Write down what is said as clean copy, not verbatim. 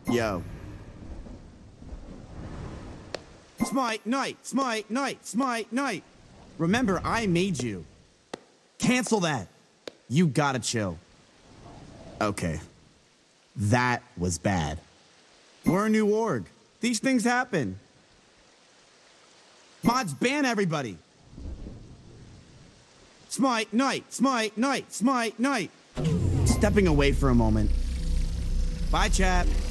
Yo. Smite night, smite night, smite night. Remember, I made you. Cancel that. You gotta chill. Okay. That was bad. We're a new org. These things happen. Mods, ban everybody. Smite night, smite night, smite night. Stepping away for a moment. Bye, chat.